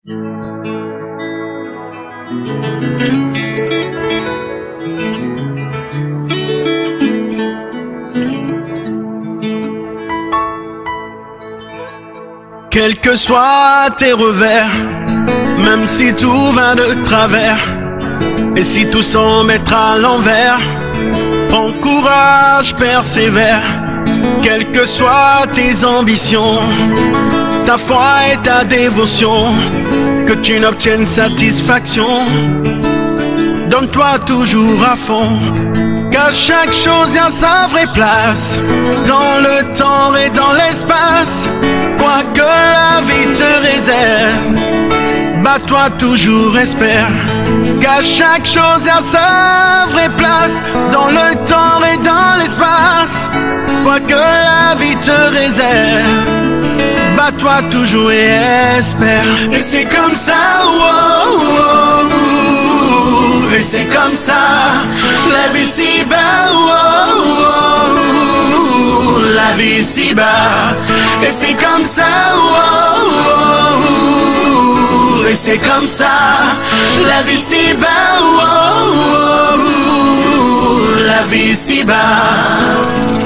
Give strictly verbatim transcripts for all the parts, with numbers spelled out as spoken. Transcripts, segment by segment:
Quels que soient tes revers, même si tout va de travers, et si tout semble être à l'envers, prends courage, persévère. Quelles que soient tes ambitions, ta foi et ta dévotion, que tu n'obtiennes satisfaction, donne-toi toujours à fond, car chaque chose a sa vraie place, dans le temps et dans l'espace, quoi que la vie te réserve, bats-toi toujours, espère, car chaque chose a sa vraie place, dans le temps et dans l'espace, quoi que la vie te réserve, bats-toi toujours et espère. Et c'est comme ça, oh, oh, oh, et c'est comme ça, la vie si bas, oh, oh, oh, la vie si bas. Et c'est comme ça, oh, oh, oh, et c'est comme ça, la vie si bas, oh, oh, oh, la vie si bas.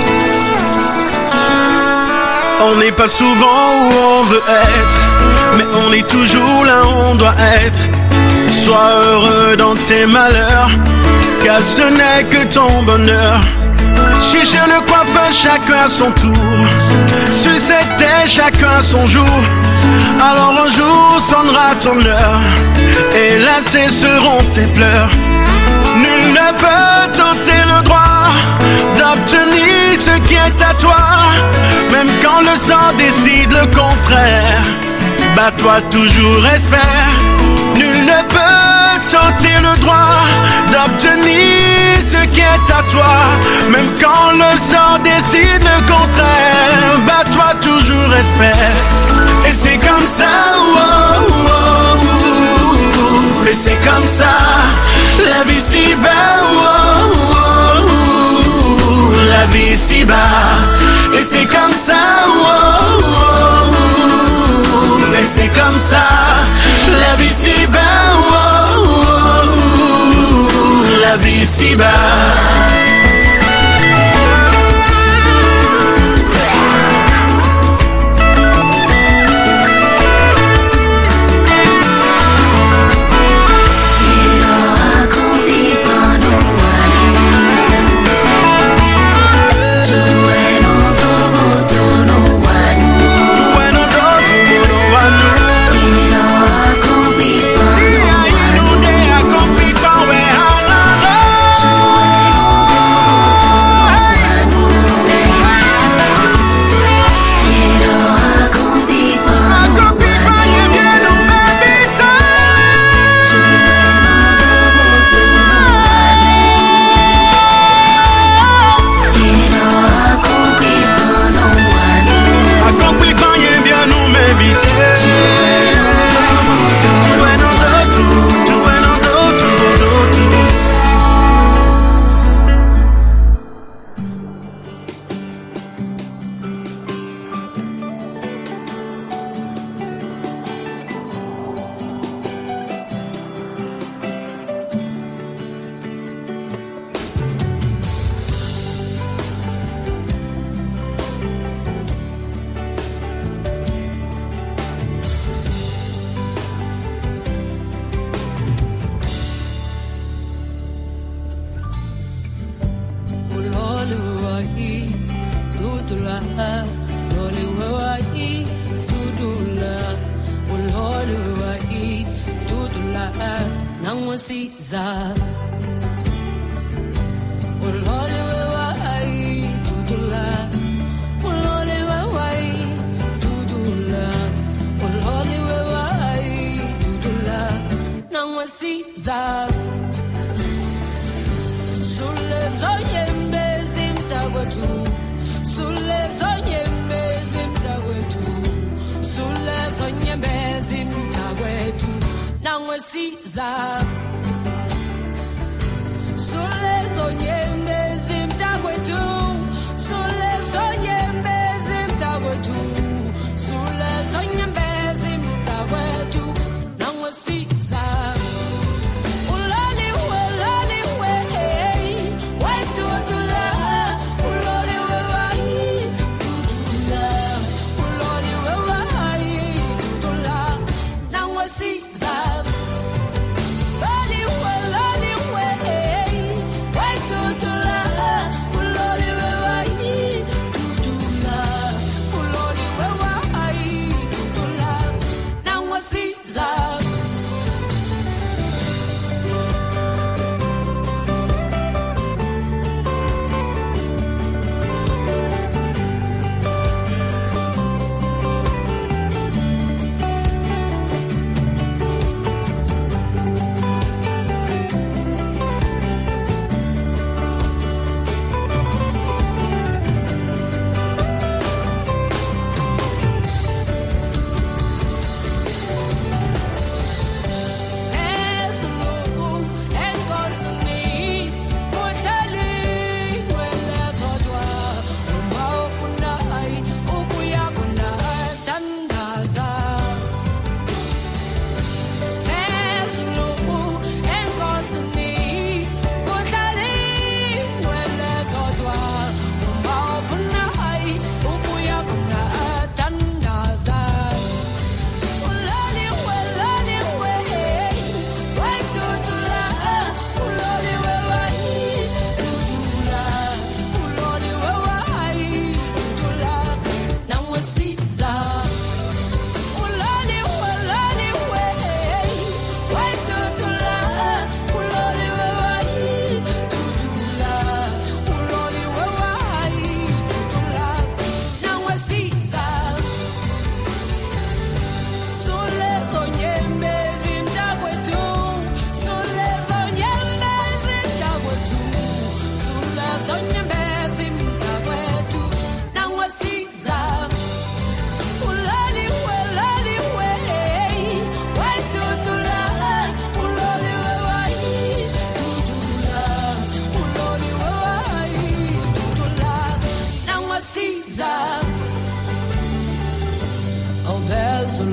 On n'est pas souvent où on veut être, mais on est toujours là où on doit être. Sois heureux dans tes malheurs, car ce n'est que ton bonheur. Chez le coiffeur, chacun à son tour, sur cette terre, chacun à son jour. Alors un jour sonnera ton heure, et là cesseront tes pleurs. Nul ne peut tenter le droit d'obtenir ce qui est à toi, même quand le sang décide le contraire. Bats-toi toujours, espère. Nul ne peut tenter le droit d'obtenir ce qui est à toi, même quand le sang décide le contraire. Bats-toi toujours, espère. Et c'est comme ça, oh, oh, oh, et c'est comme ça, la vie si bas, oh, oh, oh, la vie si bas. Et c'est comme ça, oh, oh, oh, et c'est comme ça, la vie si bas, oh, oh, oh, la vie si bas.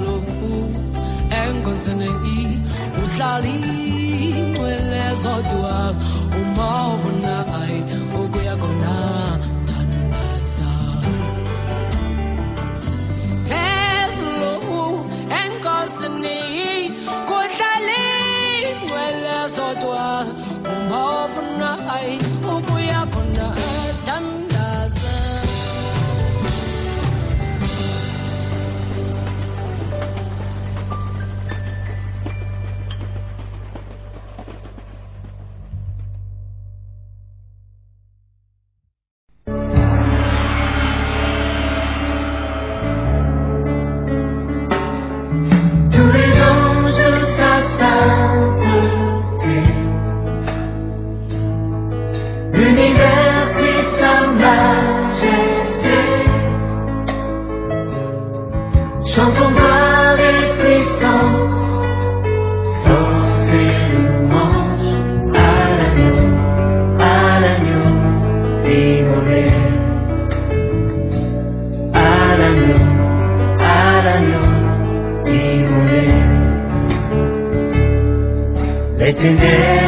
slow engozene I uhlali wele zodwa umavuna ai ukuya kona tandaza slow engozene I kuhlali wele zodwa umavuna ai ukuya kona tandaza. Chantons gloire et puissance, force et louange à l'agneau, à l'agneau immolé, à l'agneau, à l'agneau immolé. L'éternel